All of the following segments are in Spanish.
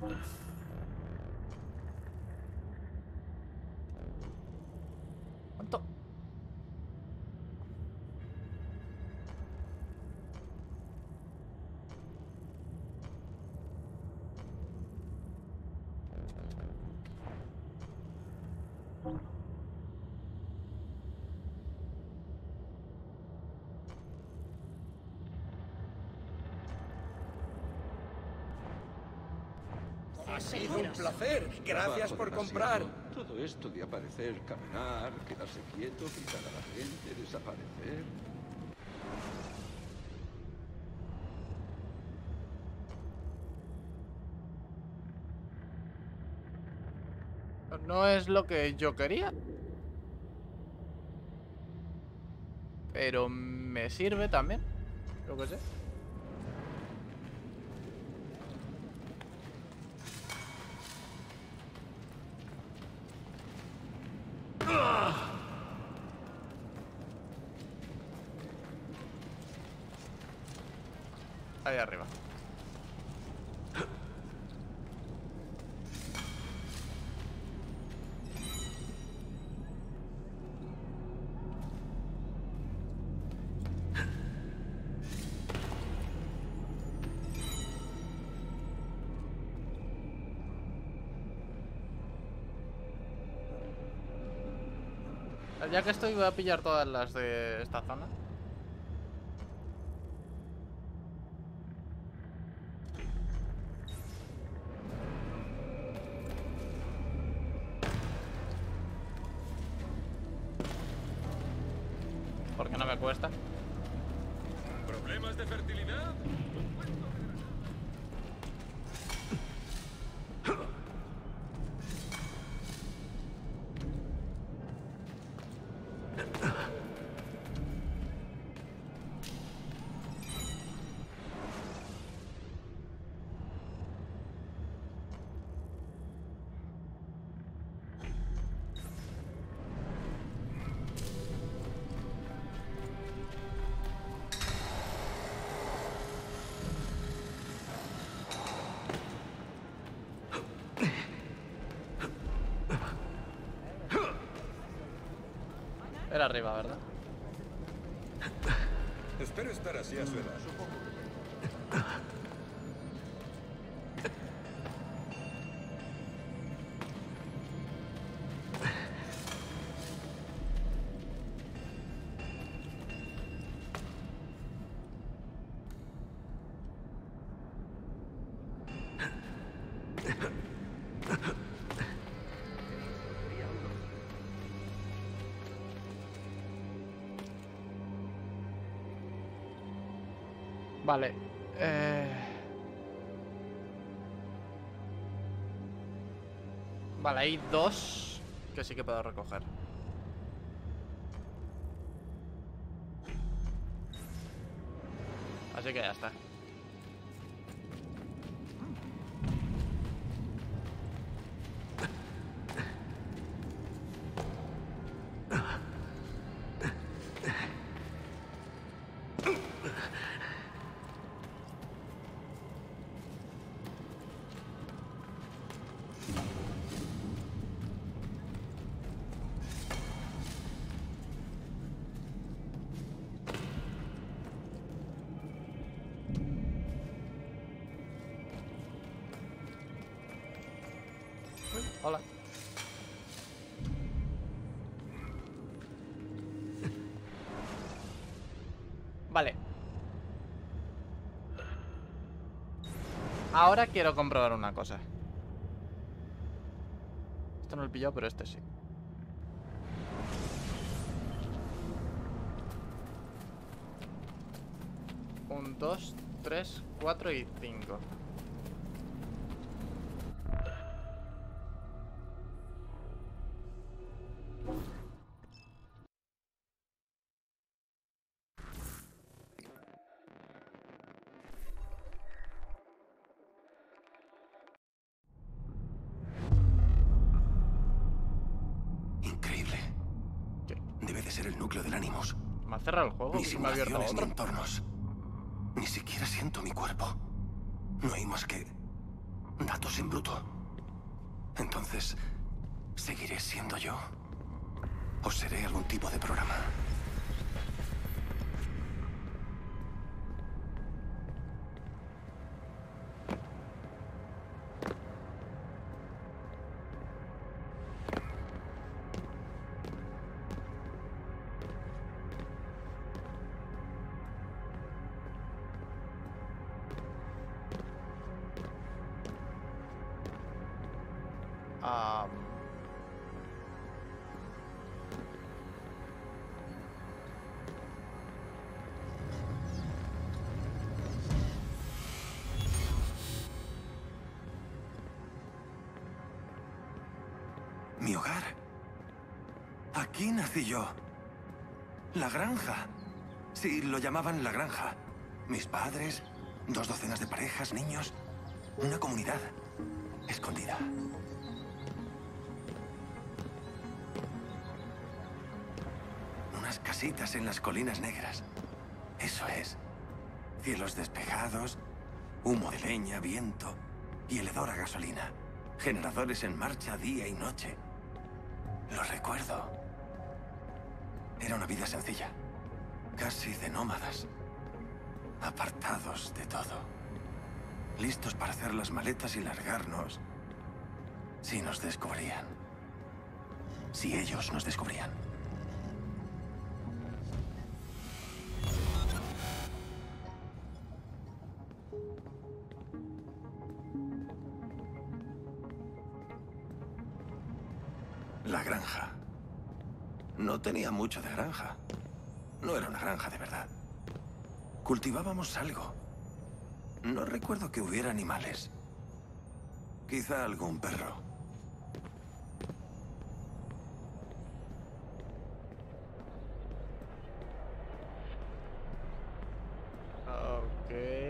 ¿Cuánto? Ha sido un placer. Gracias por comprar. Todo esto de aparecer, caminar, quedarse quieto, gritar a la gente, desaparecer. No es lo que yo quería. Pero me sirve también. Yo qué sé. Ahí arriba. Ya que estoy, voy a pillar todas las de esta zona. Porque no me cuesta. ¿Problemas de fertilidad? Era arriba, ¿verdad? Espero estar así a su edad. Vale. Vale, hay dos que sí que puedo recoger. Así que ya está. Hola. Vale. Ahora quiero comprobar una cosa. Esto no lo he pillado, pero este sí. Un, dos, tres, cuatro y cinco. Debe de ser el núcleo del Animus. ¿Me ha cerrado el juego? Ni ¿Me ha abierto simulaciones ni otro? entornos. Ni siquiera siento mi cuerpo. No hay más que datos sin Bruto. Entonces, ¿seguiré siendo yo? ¿O seré algún tipo de programa? Mi hogar. Aquí nací yo. La granja. Sí, lo llamaban la granja. Mis padres, 2 docenas de parejas, niños. Una comunidad. Escondida. Unas casitas en las colinas negras. Eso es. Cielos despejados, humo de leña, viento y el hedor a gasolina. Generadores en marcha día y noche. Lo recuerdo. Era una vida sencilla. Casi de nómadas. Apartados de todo. Listos para hacer las maletas y largarnos. Si nos descubrían. Si ellos nos descubrían. La granja. No tenía mucho de granja. No era una granja de verdad. Cultivábamos algo. No recuerdo que hubiera animales. Quizá algún perro. Ok.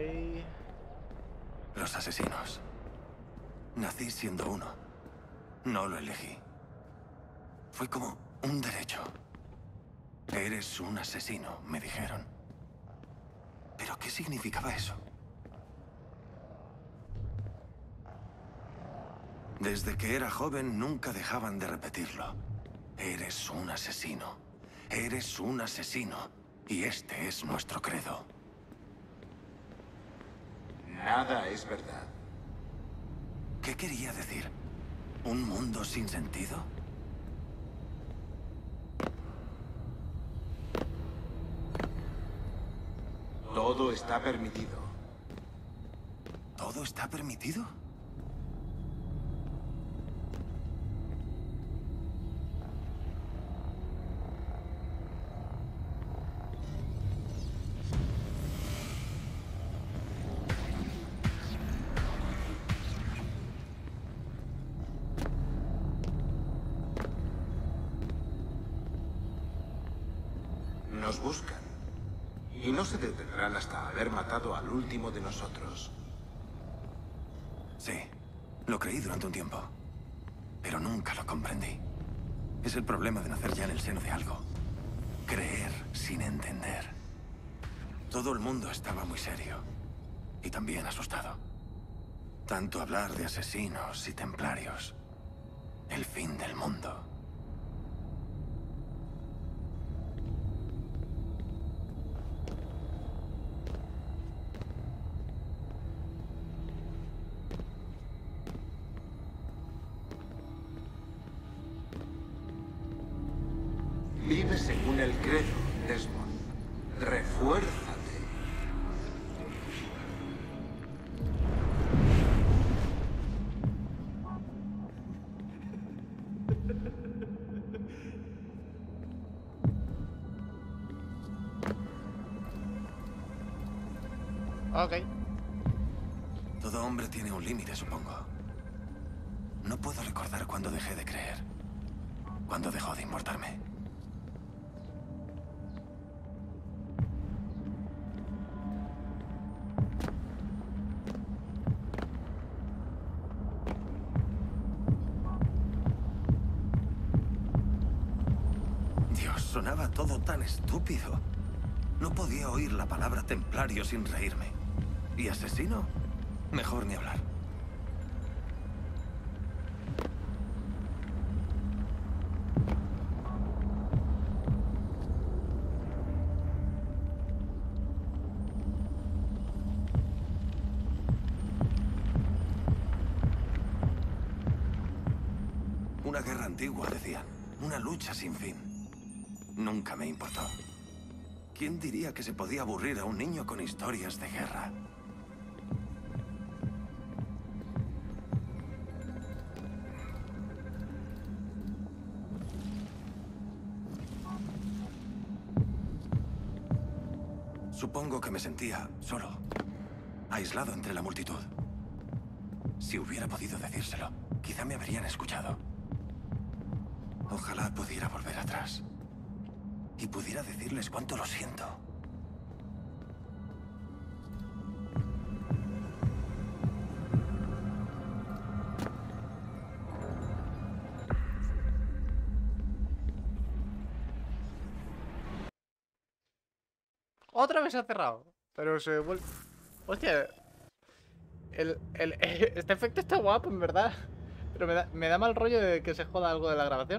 Los asesinos. Nací siendo uno. No lo elegí. Fue como un derecho. Eres un asesino, me dijeron. ¿Pero qué significaba eso? Desde que era joven nunca dejaban de repetirlo. Eres un asesino. Eres un asesino. Y este es nuestro credo. Nada es verdad. ¿Qué quería decir? ¿Un mundo sin sentido? Todo está permitido. ¿Todo está permitido? Nos buscan. Y no se detendrán hasta haber matado al último de nosotros. Sí, lo creí durante un tiempo. Pero nunca lo comprendí. Es el problema de nacer ya en el seno de algo. Creer sin entender. Todo el mundo estaba muy serio. Y también asustado. Tanto hablar de asesinos y templarios. El fin del mundo. Vive según el credo, Desmond. Refuérzate. Ok. Todo hombre tiene un límite, supongo. No puedo recordar cuándo dejé de creer. Cuándo dejó de importarme. Dios, sonaba todo tan estúpido. No podía oír la palabra templario sin reírme. ¿Y asesino? Mejor ni hablar. Una guerra antigua, decían. Una lucha sin fin. Nunca me importó. ¿Quién diría que se podía aburrir a un niño con historias de guerra? Supongo que me sentía solo, aislado entre la multitud. Si hubiera podido decírselo, quizá me habrían escuchado. Ojalá pudiera volver atrás y pudiera decirles cuánto lo siento. Otra vez se ha cerrado. Pero se vuelve... Hostia. Este efecto está guapo, en verdad. Pero me da mal rollo de que se joda algo de la grabación.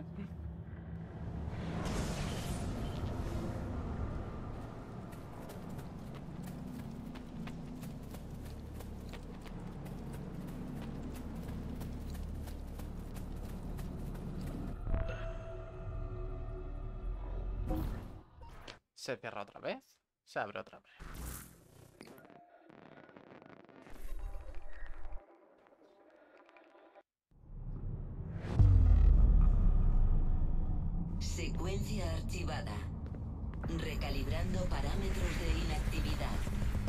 Se cierra otra vez. Se abre otra vez. Secuencia archivada. Recalibrando parámetros de inactividad.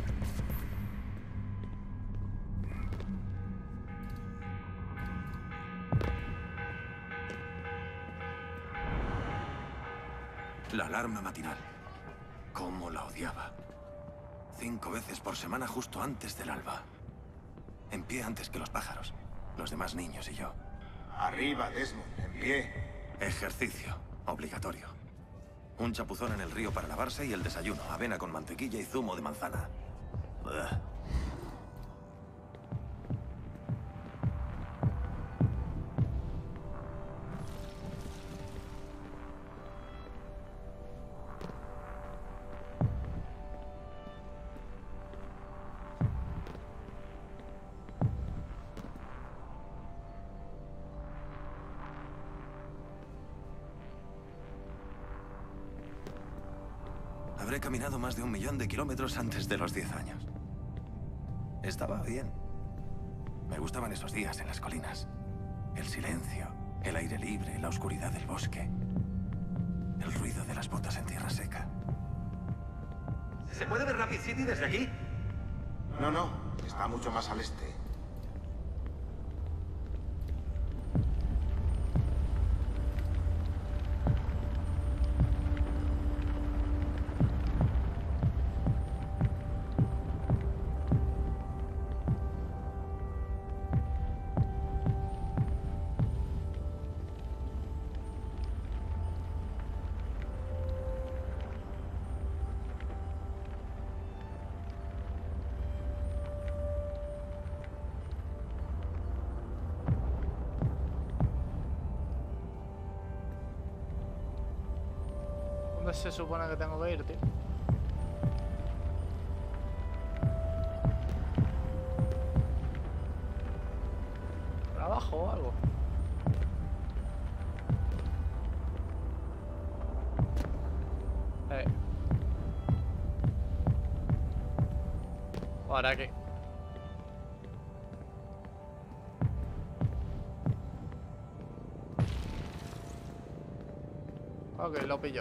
La alarma matinal. Cómo la odiaba. 5 veces por semana justo antes del alba. En pie antes que los pájaros, los demás niños y yo. Arriba, Desmond, en pie. Ejercicio, obligatorio. Un chapuzón en el río para lavarse y el desayuno, avena con mantequilla y zumo de manzana. Ugh. Habré caminado más de 1 millón de kilómetros antes de los 10 años. Estaba bien. Me gustaban esos días en las colinas. El silencio, el aire libre, la oscuridad del bosque. El ruido de las botas en tierra seca. ¿Se puede ver Rapid City desde aquí? No, está mucho más al este. ¿Dónde se supone que tengo que ir, tío? ¿Por abajo o algo? Ahora qué. Ok, lo pillo.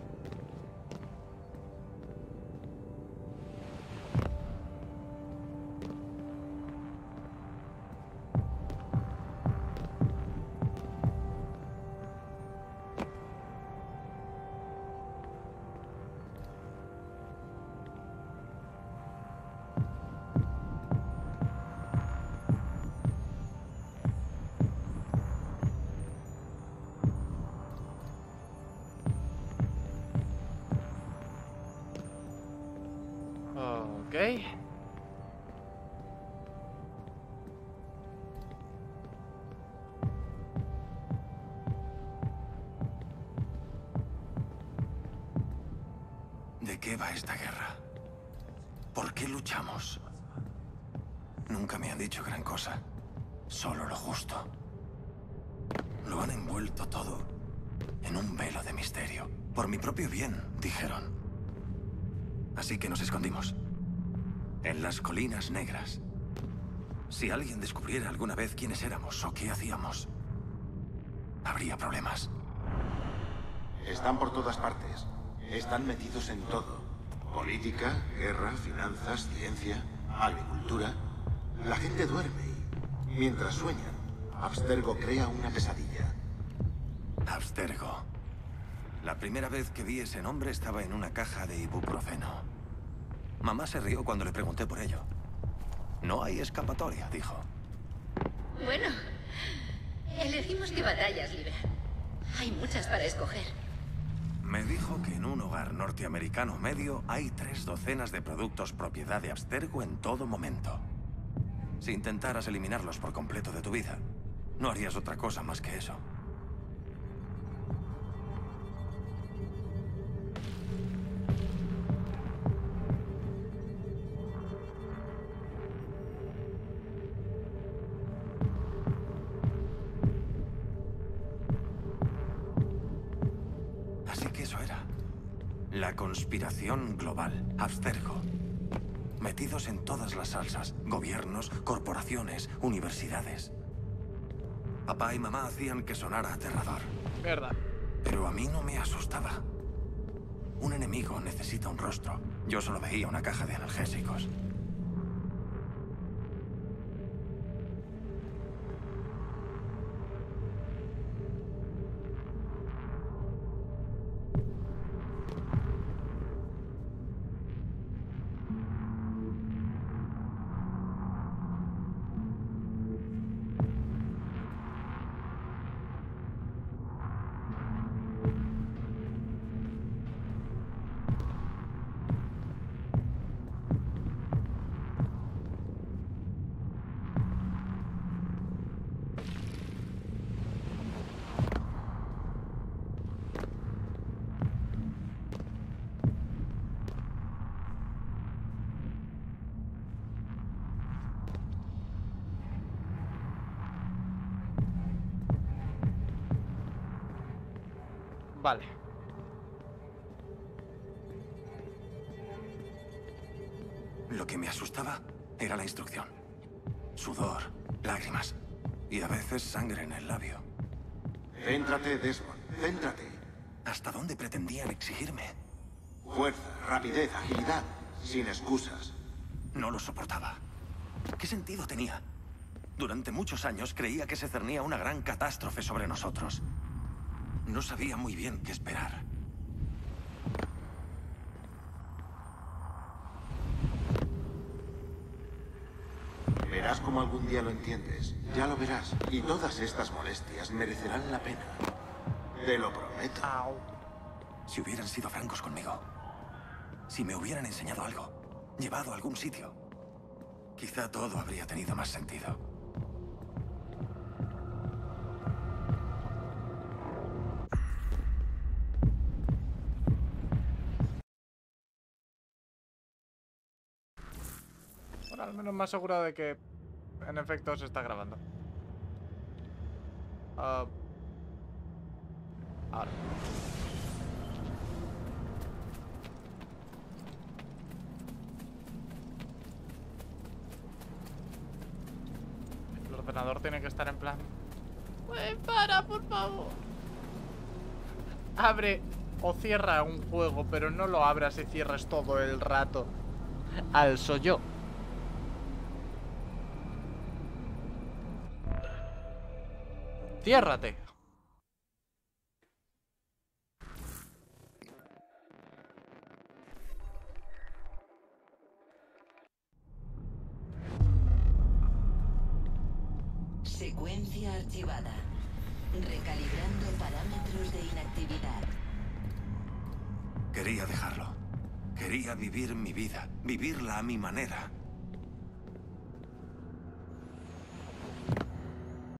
Ok. ¿De qué va esta guerra? ¿Por qué luchamos? Nunca me han dicho gran cosa. Solo lo justo. Lo han envuelto todo en un velo de misterio. Por mi propio bien, dijeron. Así que nos escondimos. En las colinas negras. Si alguien descubriera alguna vez quiénes éramos o qué hacíamos, habría problemas. Están por todas partes. Están metidos en todo. Política, guerra, finanzas, ciencia, agricultura. La gente duerme y, mientras sueñan, Abstergo crea una pesadilla. Abstergo. La primera vez que vi ese nombre estaba en una caja de ibuprofeno. Mamá se rió cuando le pregunté por ello. No hay escapatoria, dijo. Bueno, elegimos qué batallas librar. Hay muchas para escoger. Me dijo que en un hogar norteamericano medio hay 3 docenas de productos propiedad de Abstergo en todo momento. Si intentaras eliminarlos por completo de tu vida, no harías otra cosa más que eso. Así que eso era. La conspiración global, Abstergo. Metidos en todas las salsas. Gobiernos, corporaciones, universidades. Papá y mamá hacían que sonara aterrador. Verdad. Pero a mí no me asustaba. Un enemigo necesita un rostro. Yo solo veía una caja de analgésicos. Vale. Lo que me asustaba era la instrucción. Sudor, lágrimas y a veces sangre en el labio. Céntrate, Desmond. Céntrate. ¿Hasta dónde pretendían exigirme? Fuerza, rapidez, agilidad. Sin excusas. No lo soportaba. ¿Qué sentido tenía? Durante muchos años creía que se cernía una gran catástrofe sobre nosotros. No sabía muy bien qué esperar. Verás cómo algún día lo entiendes. Ya lo verás. Y todas estas molestias merecerán la pena. Te lo prometo. Au. Si hubieran sido francos conmigo. Si me hubieran enseñado algo. Llevado a algún sitio. Quizá todo habría tenido más sentido. Bueno, al menos me aseguro de que en efecto se está grabando. Ahora. El ordenador tiene que estar en plan... Pues para, por favor. Abre o cierra un juego, pero no lo abras y cierres todo el rato. Alzo yo. Ciérrate. Secuencia archivada. Recalibrando parámetros de inactividad. Quería dejarlo. Quería vivir mi vida. Vivirla a mi manera.